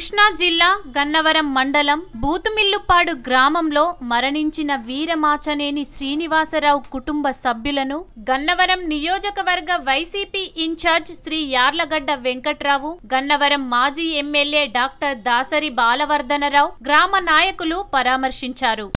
కృష్ణా జిల్లా గన్నవరం మండలం బూతుమిల్లుపాడు గ్రామంలో మరణించిన వీరమాచనేని శ్రీనివాసరావు కుటుంబ సభ్యులను గన్నవరం నియోజకవర్గ వైసీపీ ఇన్ఛార్జ్ శ్రీ యార్లగడ్డ వెంకట్రావు, గన్నవరం మాజీ ఎమ్మెల్యే డాక్టర్ దాసరి బాలవర్ధనరావు, గ్రామ నాయకులు పరామర్శించారు.